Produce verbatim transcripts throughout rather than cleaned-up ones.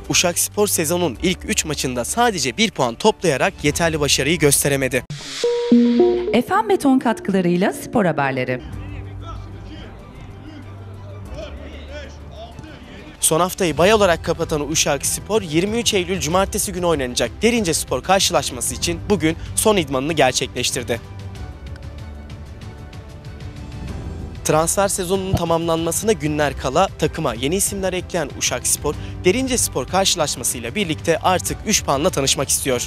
Uşakspor sezonun ilk üç maçında sadece bir puan toplayarak yeterli başarıyı gösteremedi. Efem Beton katkılarıyla spor haberleri. Son haftayı bay olarak kapatan Uşakspor yirmi üç Eylül Cumartesi günü oynanacak Derince-Spor karşılaşması için bugün son idmanını gerçekleştirdi. Transfer sezonunun tamamlanmasına günler kala takıma yeni isimler ekleyen Uşakspor, Derince-Spor karşılaşmasıyla birlikte artık üç puanla tanışmak istiyor.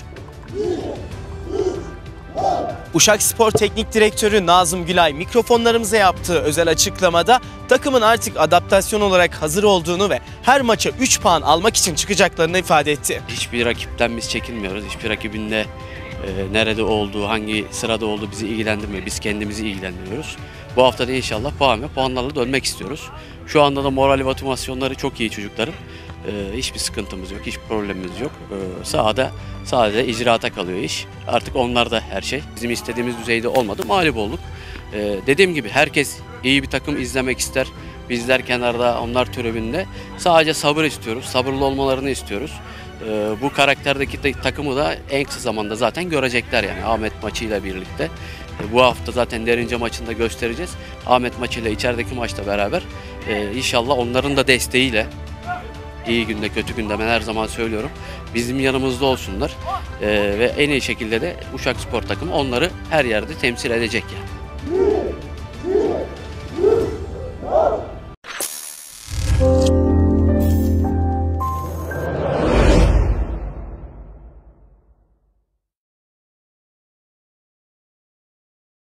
Uşakspor Teknik Direktörü Nazım Gülay mikrofonlarımıza yaptığı özel açıklamada takımın artık adaptasyon olarak hazır olduğunu ve her maça üç puan almak için çıkacaklarını ifade etti. Hiçbir rakipten biz çekinmiyoruz. Hiçbir rakibin de e, nerede olduğu, hangi sırada olduğu bizi ilgilendirmiyor. Biz kendimizi ilgilendiriyoruz. Bu hafta da inşallah puan ve puanlarla dönmek istiyoruz. Şu anda da moral ve motivasyonları çok iyi çocukların. Ee, hiçbir sıkıntımız yok, hiçbir problemimiz yok. Ee, sahada sadece icraata kalıyor iş. Artık onlar da her şey. Bizim istediğimiz düzeyde olmadı, mağlup olduk. Ee, dediğim gibi herkes iyi bir takım izlemek ister. Bizler kenarda, onlar tribünde. Sadece sabır istiyoruz, sabırlı olmalarını istiyoruz. Ee, bu karakterdeki de, takımı da en kısa zamanda zaten görecekler yani Ahmet maçıyla birlikte. Ee, bu hafta zaten Derince maçında göstereceğiz. Ahmet maçıyla içerideki maçla beraber e, inşallah onların da desteğiyle İyi günde kötü günde ben her zaman söylüyorum. Bizim yanımızda olsunlar ee, ve en iyi şekilde de Uşakspor takımı onları her yerde temsil edecek yani.